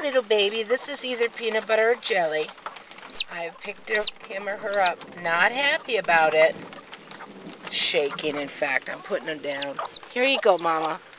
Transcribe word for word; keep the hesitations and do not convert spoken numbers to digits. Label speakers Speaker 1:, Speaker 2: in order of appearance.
Speaker 1: little baby. This is either peanut butter or jelly. I've picked him or her up. Not happy about it. Shaking, in fact. I'm putting him down. Here you go, Mama.